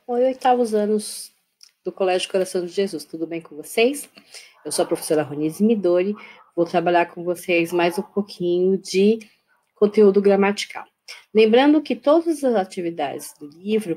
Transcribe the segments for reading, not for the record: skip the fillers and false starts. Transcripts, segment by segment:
Oi, oitavos anos do Colégio Coração de Jesus, tudo bem com vocês? Eu sou a professora Ronise Midori, vou trabalhar com vocês mais um pouquinho de conteúdo gramatical. Lembrando que todas as atividades do livro,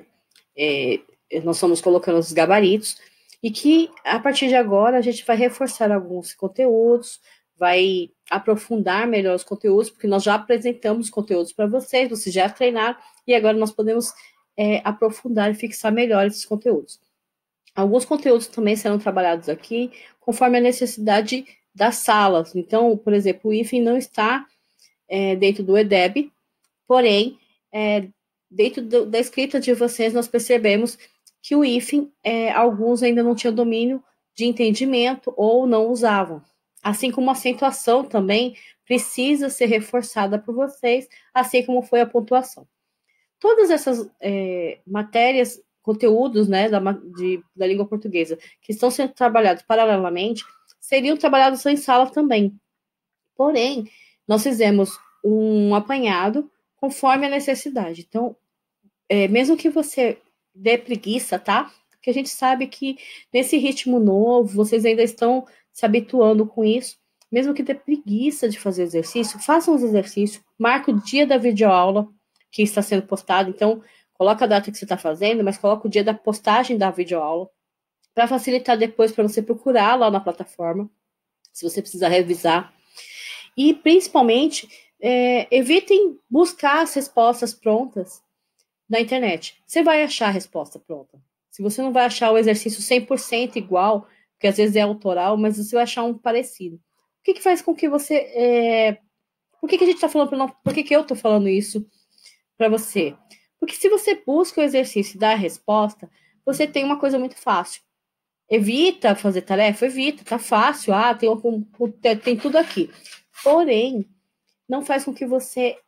nós estamos colocando os gabaritos, e que a partir de agora a gente vai reforçar alguns conteúdos, vai aprofundar melhor os conteúdos, porque nós já apresentamos conteúdos para vocês, vocês já treinaram, e agora nós podemos aprofundar e fixar melhor esses conteúdos. Alguns conteúdos também serão trabalhados aqui conforme a necessidade das salas. Então, por exemplo, o hífen não está dentro do EDEB, porém, dentro da escrita de vocês, nós percebemos que o hífen, alguns ainda não tinham domínio de entendimento ou não usavam. Assim como a acentuação também precisa ser reforçada por vocês, assim como foi a pontuação. Todas essas matérias, conteúdos, né, da língua portuguesa, que estão sendo trabalhados paralelamente, seriam trabalhados em sala também. Porém, nós fizemos um apanhado conforme a necessidade. Então, mesmo que você dê preguiça, tá? Porque a gente sabe que nesse ritmo novo, vocês ainda estão se habituando com isso. Mesmo que dê preguiça de fazer exercício, façam os exercícios, marque o dia da videoaula que está sendo postado. Então, coloca a data que você está fazendo, mas coloca o dia da postagem da videoaula para facilitar depois para você procurar lá na plataforma, se você precisar revisar. E, principalmente, evitem buscar as respostas prontas na internet. Você vai achar a resposta pronta. Se você não vai achar o exercício 100% igual, porque às vezes é autoral, mas você vai achar um parecido. O que faz com que você... Por que a gente está falando para não... Por que eu estou falando isso para você? Porque se você busca o exercício e dá a resposta, você tem uma coisa muito fácil. Evita fazer tarefa? Evita, tá fácil. Tem tudo aqui. Porém, não faz com que você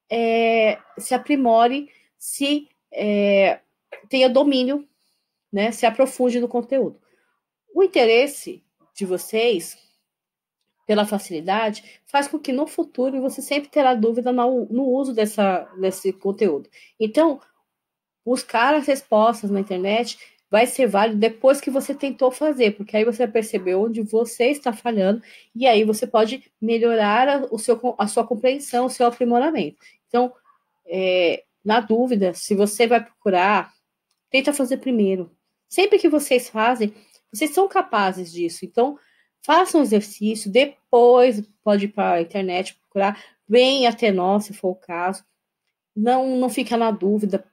se aprimore, se tenha domínio, né, se aprofunde no conteúdo. O interesse de vocês pela facilidade faz com que no futuro você sempre terá dúvida no uso desse conteúdo. Então, buscar as respostas na internet vai ser válido depois que você tentou fazer, porque aí você vai perceber onde você está falhando e aí você pode melhorar a sua compreensão, o seu aprimoramento. Então, na dúvida, se você vai procurar, tenta fazer primeiro. Sempre que vocês fazem, vocês são capazes disso. Então, façam o exercício, depois pode ir para a internet procurar, vem até nós, se for o caso. Não fica na dúvida.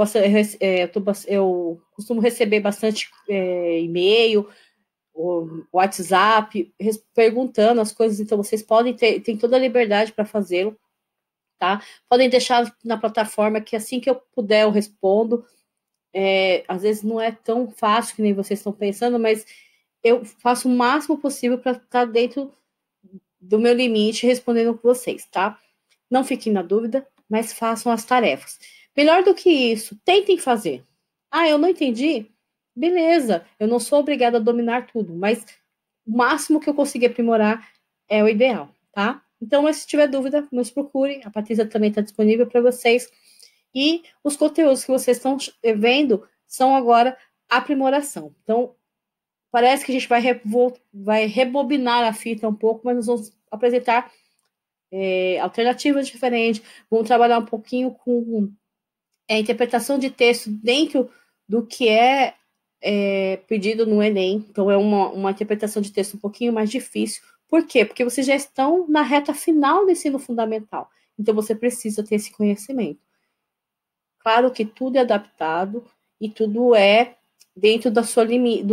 Eu costumo receber bastante e-mail, WhatsApp, perguntando as coisas, então vocês tem toda a liberdade para fazê-lo, tá? Podem deixar na plataforma que assim que eu puder eu respondo. Às vezes não é tão fácil que nem vocês estão pensando, mas eu faço o máximo possível para estar dentro do meu limite respondendo com vocês, tá? Não fiquem na dúvida, mas façam as tarefas. Melhor do que isso, tentem fazer. Ah, eu não entendi? Beleza, eu não sou obrigada a dominar tudo, mas o máximo que eu conseguir aprimorar é o ideal, tá? Então, mas se tiver dúvida, nos procurem. A Patrícia também está disponível para vocês. E os conteúdos que vocês estão vendo são agora aprimoração. Então, parece que a gente vai rebobinar a fita um pouco, mas nós vamos apresentar alternativas diferentes, vamos trabalhar um pouquinho com a interpretação de texto dentro do que pedido no Enem. Então, é uma interpretação de texto um pouquinho mais difícil. Por quê? Porque vocês já estão na reta final do ensino fundamental. Então, você precisa ter esse conhecimento. Claro que tudo é adaptado e tudo é dentro do seu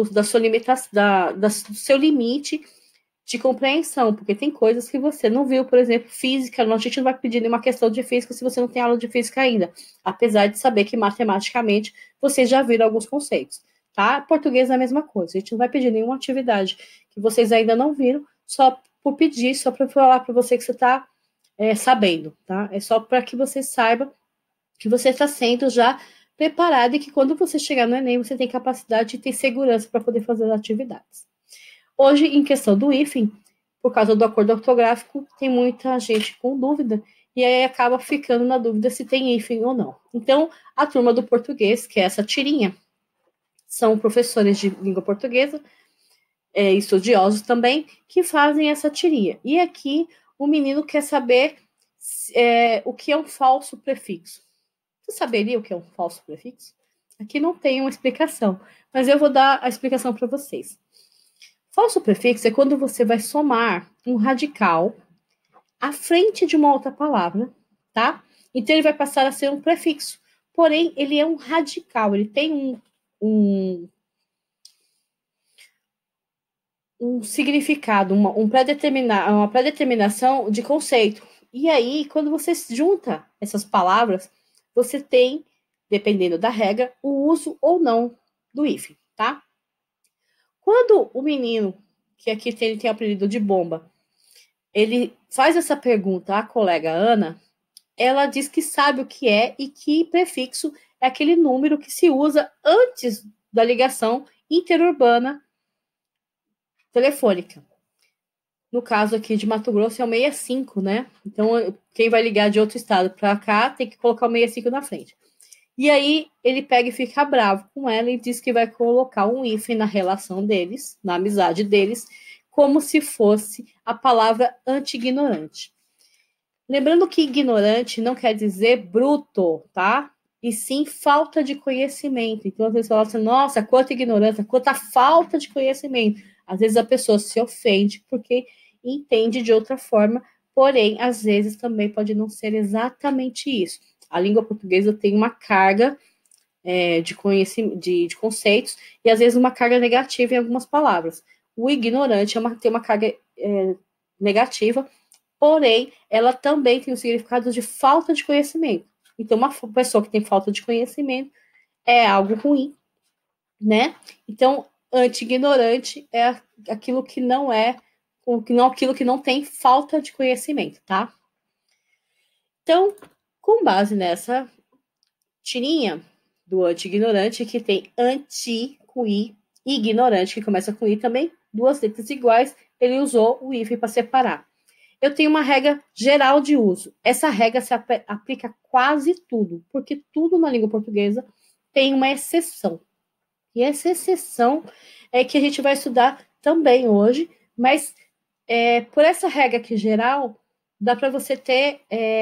limite de compreensão, porque tem coisas que você não viu, por exemplo, física. A gente não vai pedir nenhuma questão de física se você não tem aula de física ainda, apesar de saber que matematicamente vocês já viram alguns conceitos, tá? Português é a mesma coisa, a gente não vai pedir nenhuma atividade que vocês ainda não viram, só por pedir, só para falar para você que você está sabendo, tá? É só para que você saiba que você está sendo já preparado e que quando você chegar no Enem, você tem capacidade e tem segurança para poder fazer as atividades. Hoje, em questão do hífen, por causa do acordo ortográfico, tem muita gente com dúvida e aí acaba ficando na dúvida se tem hífen ou não. Então, a turma do português, que é essa tirinha são professores de língua portuguesa, estudiosos também, que fazem essa tirinha. E aqui o menino quer saber o que é um falso prefixo. Você saberia o que é um falso prefixo? Aqui não tem uma explicação, mas eu vou dar a explicação para vocês. Falso prefixo é quando você vai somar um radical à frente de uma outra palavra, tá? Então ele vai passar a ser um prefixo. Porém, ele é um radical, ele tem um significado, uma pré-determinação de conceito. E aí, quando você junta essas palavras, você tem, dependendo da regra, o uso ou não do hífen, tá? Quando o menino, que aqui ele tem o apelido de Bomba, ele faz essa pergunta à colega Ana, ela diz que sabe o que é e que prefixo é aquele número que se usa antes da ligação interurbana telefônica. No caso aqui de Mato Grosso é o 65, né? Então, quem vai ligar de outro estado para cá tem que colocar o 65 na frente. E aí, ele pega e fica bravo com ela e diz que vai colocar um hífen na relação deles, na amizade deles, como se fosse a palavra anti-ignorante. Lembrando que ignorante não quer dizer bruto, tá? E sim falta de conhecimento. Então, às vezes fala assim, nossa, quanta ignorância, quanta falta de conhecimento. Às vezes a pessoa se ofende porque entende de outra forma, porém, às vezes também pode não ser exatamente isso. A língua portuguesa tem uma carga de conhecimento, de conceitos, e às vezes uma carga negativa em algumas palavras. O ignorante tem uma carga negativa, porém, ela também tem o significado de falta de conhecimento. Então, uma pessoa que tem falta de conhecimento é algo ruim, né? Então, anti-ignorante é aquilo que não aquilo que não tem falta de conhecimento, tá? Então, com base nessa tirinha do anti-ignorante, que tem anti com i, e ignorante, que começa com i também, duas letras iguais, ele usou o hífen para separar. Eu tenho uma regra geral de uso. Essa regra se aplica a quase tudo, porque tudo na língua portuguesa tem uma exceção. E essa exceção é que a gente vai estudar também hoje, mas por essa regra aqui geral, dá para você ter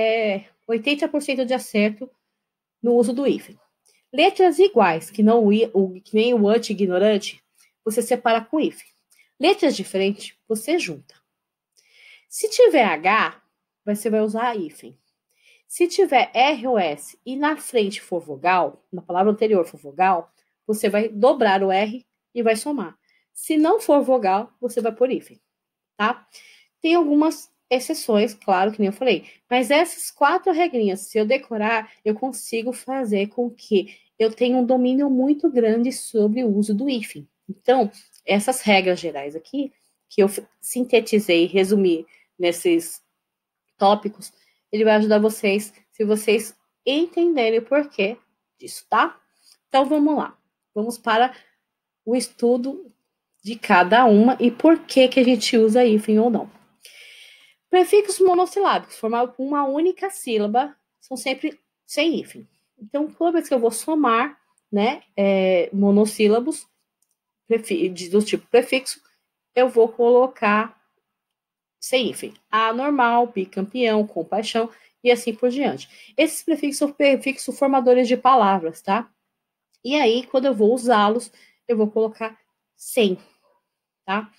80% de acerto no uso do hífen. Letras iguais, que nem o anti-ignorante, você separa com hífen. Letras diferentes, você junta. Se tiver H, você vai usar hífen. Se tiver R ou S e na frente for vogal, na palavra anterior for vogal, você vai dobrar o R e vai somar. Se não for vogal, você vai por hífen, tá? Tem algumas exceções, claro, que nem eu falei, mas essas 4 regrinhas, se eu decorar, eu consigo fazer com que eu tenha um domínio muito grande sobre o uso do hífen. Então, essas regras gerais aqui, que eu sintetizei e resumi nesses tópicos, ele vai ajudar vocês, se vocês entenderem o porquê disso, tá? Então, vamos lá. Vamos para o estudo de cada uma e por que a gente usa hífen ou não. Prefixos monossilábicos, formados por uma única sílaba, são sempre sem hífen. Então, toda vez que eu vou somar, né, monossílabos do tipo prefixo, eu vou colocar sem hífen. Anormal, bicampeão, compaixão e assim por diante. Esses prefixos são prefixos formadores de palavras, tá? E aí, quando eu vou usá-los, eu vou colocar sem, tá?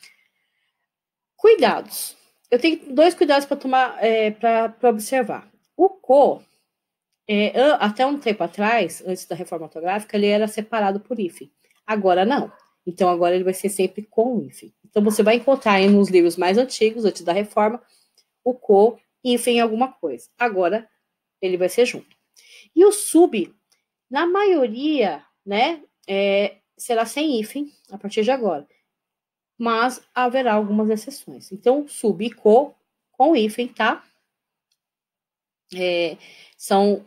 Cuidados. Eu tenho 2 cuidados para tomar, para observar. O co, até um tempo atrás, antes da reforma ortográfica, ele era separado por hífen. Agora não. Então, agora ele vai ser sempre com hífen. Então, você vai encontrar aí nos livros mais antigos, antes da reforma, o co, hífen alguma coisa. Agora, ele vai ser junto. E o sub, na maioria, né, será sem hífen a partir de agora. Mas haverá algumas exceções. Então, sub e co com hífen, tá? São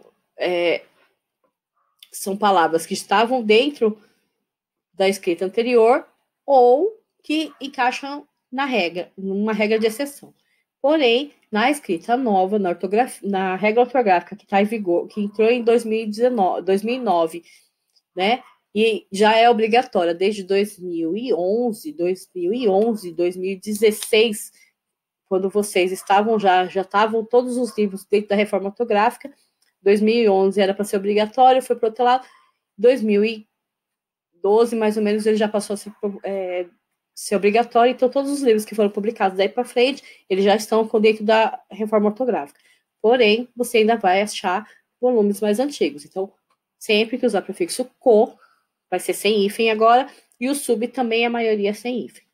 palavras que estavam dentro da escrita anterior ou que encaixam numa regra de exceção. Porém, na escrita nova, na regra ortográfica que está em vigor, que entrou em 2009, né? E já é obrigatória desde 2011, 2016, quando vocês já estavam todos os livros dentro da reforma ortográfica. 2011 era para ser obrigatório, foi protelado. 2012, mais ou menos, ele já passou a ser obrigatório. Então, todos os livros que foram publicados daí para frente, eles já estão dentro da reforma ortográfica. Porém, você ainda vai achar volumes mais antigos. Então, sempre que usar prefixo co, vai ser sem hífen agora, e o sub também, a maioria é sem hífen.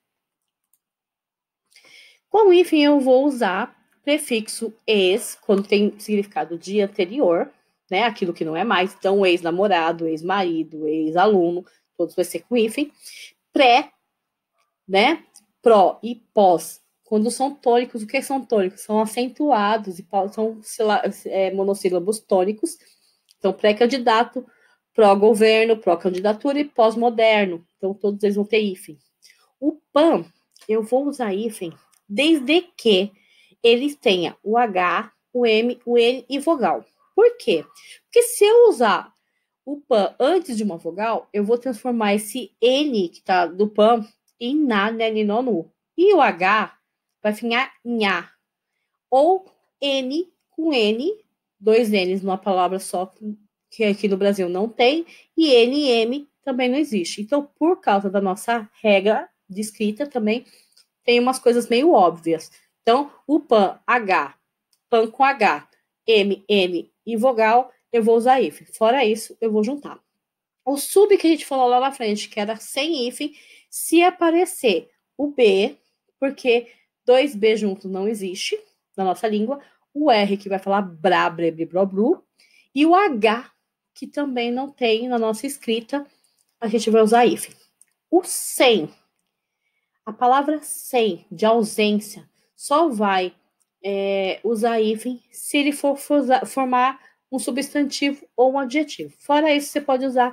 Com hífen, eu vou usar prefixo ex, quando tem significado de anterior, né? Aquilo que não é mais. Então, ex-namorado, ex-marido, ex-aluno, todos vai ser com hífen. Pré, né? Pró e pós. Quando são tônicos, o que são tônicos? São acentuados e são monossílabos tônicos. Então, pré-candidato, pró-governo, pró-candidatura e pós-moderno. Então, todos eles vão ter hífen. O PAN, eu vou usar hífen desde que ele tenha o H, o M, o N e vogal. Por quê? Porque se eu usar o PAN antes de uma vogal, eu vou transformar esse N que está do PAN em na, né, ni, no, nu. E o H vai ficar nha. Ou N com N, dois N's numa palavra só, que aqui no Brasil não tem, e N e M também não existe. Então, por causa da nossa regra de escrita, também tem umas coisas meio óbvias. Então, o PAN, H, PAN com H, M, N e vogal, eu vou usar hífen. Fora isso, eu vou juntar. O sub que a gente falou lá na frente, que era sem hífen, se aparecer o B, porque 2B junto não existe na nossa língua, o R que vai falar bra, bre, bri, bro, bru, e o H, que também não tem na nossa escrita, a gente vai usar hífen. O sem, a palavra sem, de ausência, só vai usar hífen se ele for formar um substantivo ou um adjetivo. Fora isso, você pode usar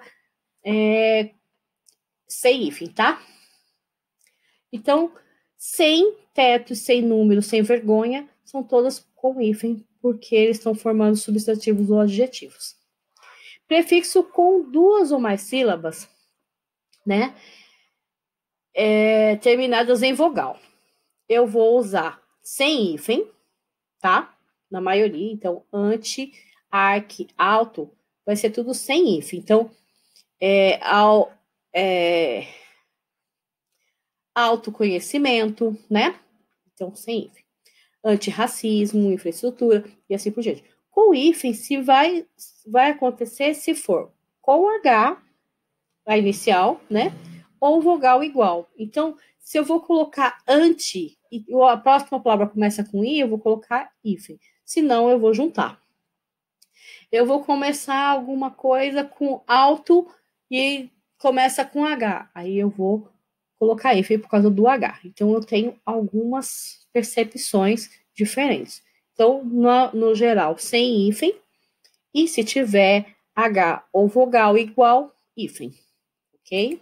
sem hífen, tá? Então, sem teto, sem número, sem vergonha, são todas com hífen, porque eles estão formando substantivos ou adjetivos. Prefixo com duas ou mais sílabas, né? Terminadas em vogal. Eu vou usar sem hífen, tá? Na maioria, então, ante, arque, alto, vai ser tudo sem hífen. Então, autoconhecimento, né? Então, sem hífen. Antirracismo, infraestrutura e assim por diante. Com hífen, se vai acontecer se for com H, a inicial, né? Ou vogal igual. Então, se eu vou colocar anti e a próxima palavra começa com I, eu vou colocar hífen. Senão, eu vou juntar. Eu vou começar alguma coisa com alto e começa com H. Aí eu vou colocar hífen por causa do H. Então, eu tenho algumas percepções diferentes. Então, no geral, sem hífen. E se tiver H ou vogal igual, hífen. Ok?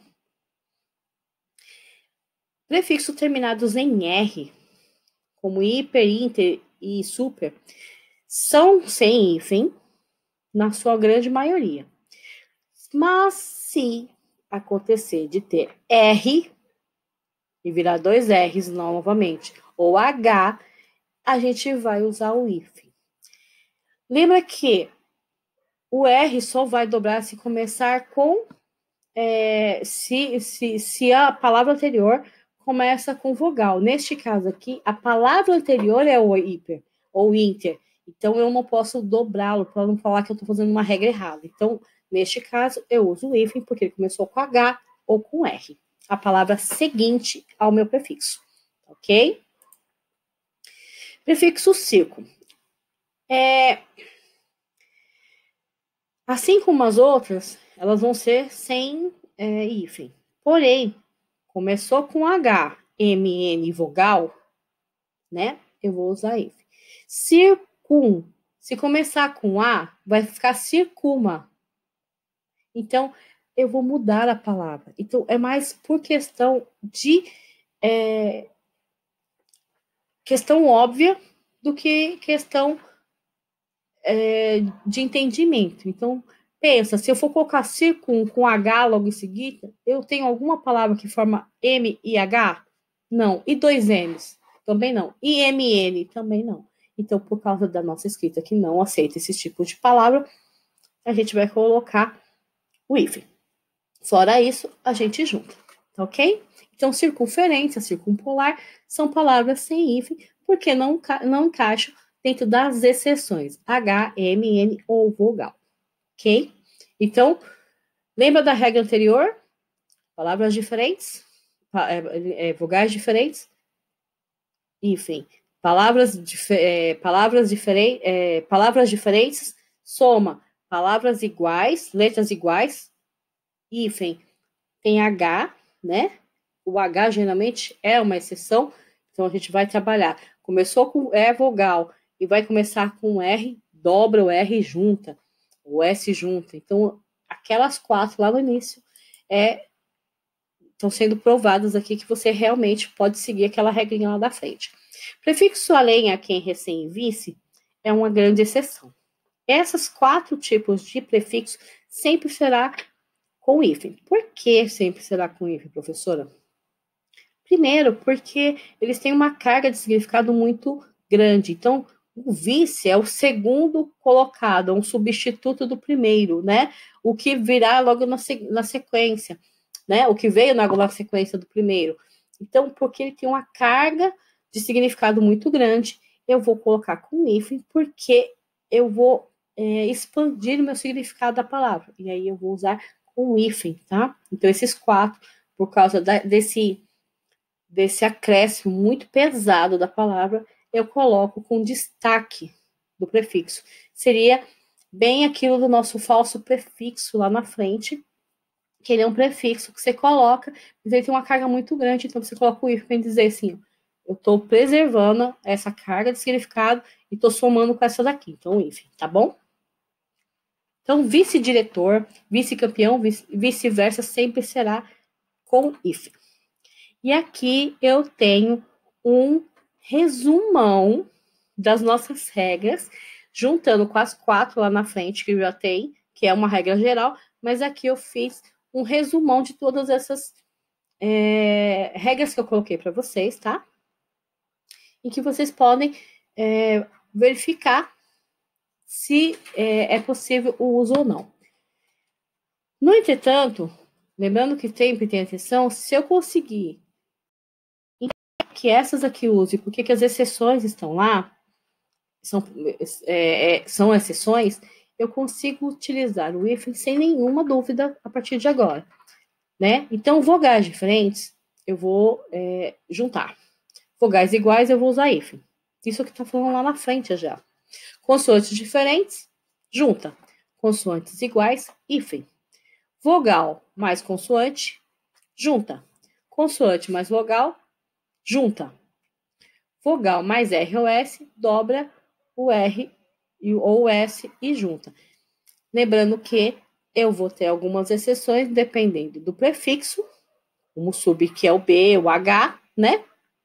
Prefixos terminados em R, como hiper, inter e super, são sem hífen, na sua grande maioria. Mas se acontecer de ter R e virar dois R's novamente, ou H, a gente vai usar o hífen. Lembra que o R só vai dobrar se começar com se a palavra anterior começa com vogal. Neste caso aqui, a palavra anterior é o hiper ou inter. Então, eu não posso dobrá-lo para não falar que eu estou fazendo uma regra errada. Então, neste caso, eu uso o hífen porque ele começou com H ou com R. A palavra seguinte ao meu prefixo. Ok? Prefixo círculo. Assim como as outras, elas vão ser sem hífen. Porém, começou com H, M, N vogal, né? Eu vou usar hífen. Circum. Se começar com A, vai ficar circuma. Então, eu vou mudar a palavra. Então, é mais por questão de questão óbvia do que questão de entendimento. Então, Pensa, se eu for colocar círculo com H logo em seguida, eu tenho alguma palavra que forma M e H? Não. E dois M's? Também não. E MN? Também não. Então, por causa da nossa escrita que não aceita esse tipo de palavra, a gente vai colocar o hífen. Fora isso, a gente junta, tá ok? Então, circunferência, circumpolar são palavras sem hífen, porque não encaixam dentro das exceções H, M, N ou vogal, ok? Então, lembra da regra anterior? Palavras diferentes, vogais diferentes, hífen. Palavras diferentes, soma. Palavras iguais, letras iguais, hífen. Tem H, né? O H geralmente é uma exceção, então a gente vai trabalhar. Começou com vogal e vai começar com R, dobra o R junta, o S junta. Então, aquelas 4 lá no início estão sendo provadas aqui que você realmente pode seguir aquela regrinha lá da frente. Prefixo além a quem recém vice é uma grande exceção. Essas 4 tipos de prefixo sempre será com hífen. Por que sempre será com hífen, professora? Primeiro, porque eles têm uma carga de significado muito grande. Então, o vice é o segundo colocado, um substituto do primeiro, né? O que virá logo na sequência, né? O que veio na sequência do primeiro. Então, porque ele tem uma carga de significado muito grande, eu vou colocar com hífen, porque eu vou expandir o meu significado da palavra. E aí eu vou usar com hífen, tá? Então, esses 4, por causa desse acréscimo muito pesado da palavra, eu coloco com destaque do prefixo. Seria bem aquilo do nosso falso prefixo lá na frente, que ele é um prefixo que você coloca, mas ele tem uma carga muito grande, então você coloca o hífen para dizer assim, eu estou preservando essa carga de significado e estou somando com essa daqui. Então, o hífen, tá bom? Então, vice-diretor, vice-campeão, vice-versa, sempre será com hífen. E aqui eu tenho um resumão das nossas regras, juntando com as 4 lá na frente que já tem, que é uma regra geral, mas aqui eu fiz um resumão de todas essas regras que eu coloquei para vocês, tá? E que vocês podem verificar se é possível o uso ou não. No entretanto, lembrando que sempre tem atenção, se eu conseguir que essas aqui use, porque que as exceções estão lá, são exceções, eu consigo utilizar o hífen sem nenhuma dúvida a partir de agora, né? Então, vogais diferentes, eu vou juntar. Vogais iguais, eu vou usar hífen. Isso que está falando lá na frente já. Consoantes diferentes, junta. Consoantes iguais, hífen. Vogal mais consoante, junta. Consoante mais vogal, junta. Vogal mais R ou S, dobra o R ou o S e junta. Lembrando que eu vou ter algumas exceções dependendo do prefixo, como sub, que é o B, o H, né?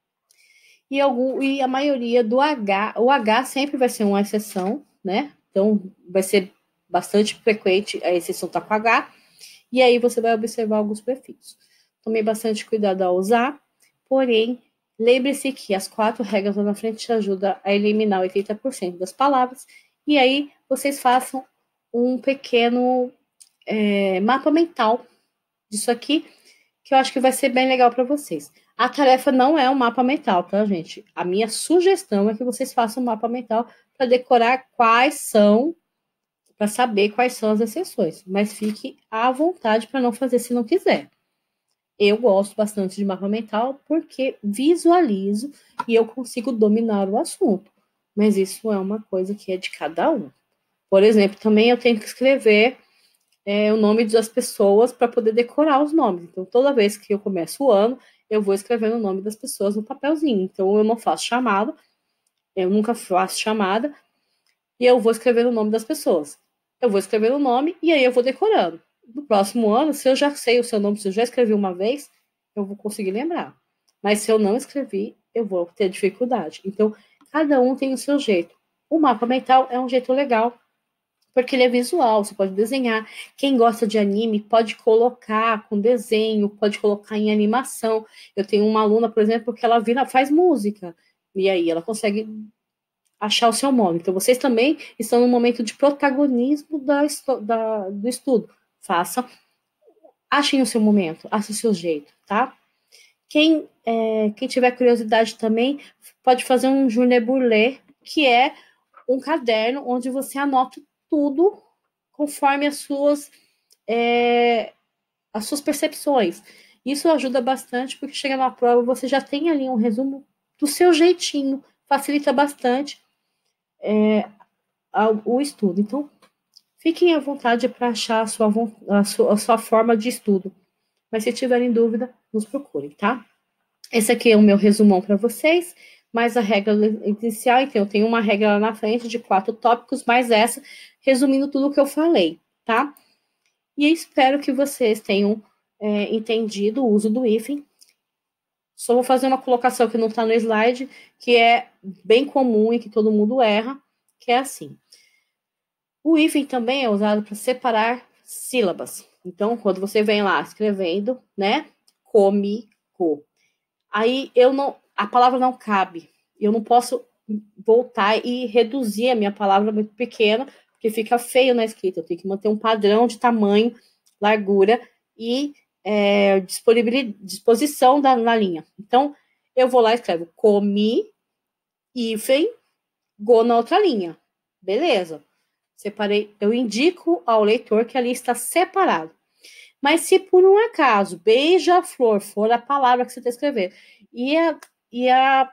E a maioria do H, o H sempre vai ser uma exceção, né? Então, vai ser bastante frequente a exceção tá com H, e aí você vai observar alguns prefixos. Tomei bastante cuidado ao usar, porém, lembre-se que as 4 regras lá na frente te ajudam a eliminar 80% das palavras, e aí vocês façam um pequeno mapa mental disso aqui, que eu acho que vai ser bem legal para vocês. A tarefa não é um mapa mental, tá, gente? A minha sugestão é que vocês façam um mapa mental para decorar quais são, para saber quais são as exceções. Mas fique à vontade para não fazer se não quiser. Eu gosto bastante de mapa mental porque visualizo e eu consigo dominar o assunto. Mas isso é uma coisa que é de cada um. Por exemplo, também eu tenho que escrever o nome das pessoas para poder decorar os nomes. Então, toda vez que eu começo o ano, eu vou escrevendo o nome das pessoas no papelzinho. Então, eu não faço chamada, eu nunca faço chamada, e eu vou escrevendo o nome das pessoas. Eu vou escrevendo o nome e aí eu vou decorando. No próximo ano, se eu já sei o seu nome, se eu já escrevi uma vez, eu vou conseguir lembrar. Mas se eu não escrevi, eu vou ter dificuldade. Então, cada um tem o seu jeito. O mapa mental é um jeito legal porque ele é visual, você pode desenhar. Quem gosta de anime pode colocar com desenho, pode colocar em animação. Eu tenho uma aluna, por exemplo, que ela faz música, e aí ela consegue achar o seu modo. Então, vocês também estão no momento de protagonismo do estudo. Achem o seu momento, achem o seu jeito, tá? Quem tiver curiosidade também, pode fazer um journée burlé, que é um caderno onde você anota tudo conforme as suas percepções. Isso ajuda bastante, porque chega na prova, você já tem ali um resumo do seu jeitinho, facilita bastante o estudo. Então, fiquem à vontade para achar a sua forma de estudo. Mas se tiverem dúvida, nos procurem, tá? Esse aqui é o meu resumão para vocês, mais a regra inicial. Então, eu tenho uma regra lá na frente de 4 tópicos, mais essa, resumindo tudo o que eu falei, tá? E espero que vocês tenham entendido o uso do hífen. Só vou fazer uma colocação que não está no slide, que é bem comum e que todo mundo erra, que é assim. O hífen também é usado para separar sílabas. Então, quando você vem lá escrevendo, né? Cômico. Aí a palavra não cabe. Eu não posso voltar e reduzir a minha palavra muito pequena, porque fica feio na escrita. Eu tenho que manter um padrão de tamanho, largura e disposição na linha. Então, eu vou lá e escrevo comi, hífen, go na outra linha. Beleza. Separei. Eu indico ao leitor que ali está separado. Mas se por um acaso beija-flor for a palavra que você está escrevendo e a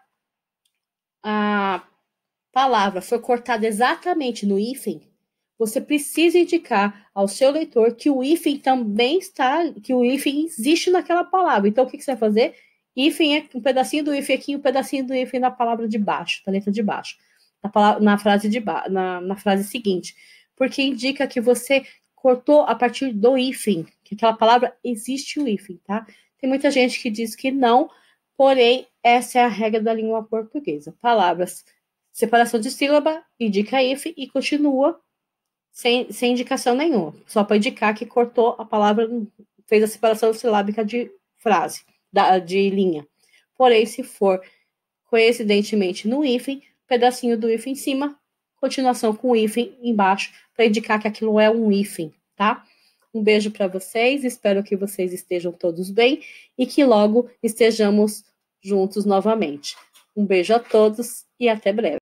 palavra for cortada exatamente no hífen, você precisa indicar ao seu leitor que o hífen também que o hífen existe naquela palavra. Então, o que você vai fazer? Hífen é um pedacinho do hífen aqui, um pedacinho do hífen na palavra de baixo, na letra de baixo, na frase seguinte, porque indica que você cortou a partir do hífen, que aquela palavra existe o hífen, tá? Tem muita gente que diz que não, porém, essa é a regra da língua portuguesa. Palavras, separação de sílaba, indica hífen e continua sem indicação nenhuma. Só para indicar que cortou a palavra, fez a separação silábica de frase, de linha. Porém, se for coincidentemente no hífen, pedacinho do hífen em cima, continuação com o hífen embaixo, para indicar que aquilo é um hífen, tá? Um beijo para vocês, espero que vocês estejam todos bem e que logo estejamos juntos novamente. Um beijo a todos e até breve.